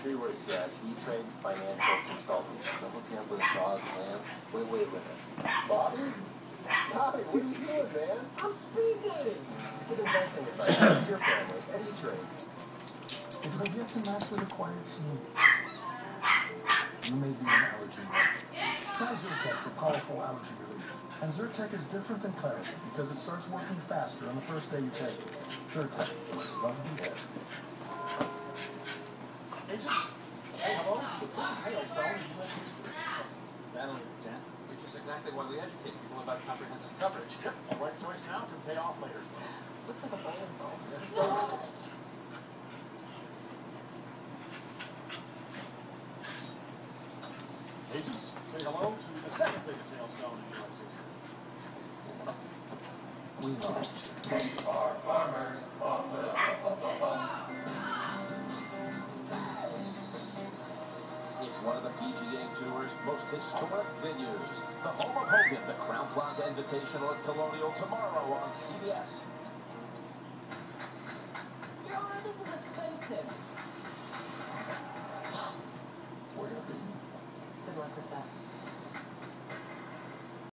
see where it's E-Trade Financial Consultants. I'm looking up with a dog, man. Wait a minute. Bobby? Bobby, what are you doing, man? I'm speed dating. Get investing advice for your family at E-Trade. If I get to match the required scene, you may be an allergy. Try Zyrtec for powerful allergy relief. And Zyrtec is different than Claritin because it starts working faster on the first day you take it. Zyrtec. Love the air. Hey, hello? Hey, phone. Battling Jen. Which is exactly why we educate people about comprehensive coverage. Yep. The right choice now can pay off later. Looks like a bowling ball. Agents, say hello to the second biggest sales zone in the U.S. We love We are farmers. It's one of the PGA Tour's most historic venues. The home of Hogan, the Crown Plaza Invitational at Colonial tomorrow on CBS. Your Honor, this is offensive.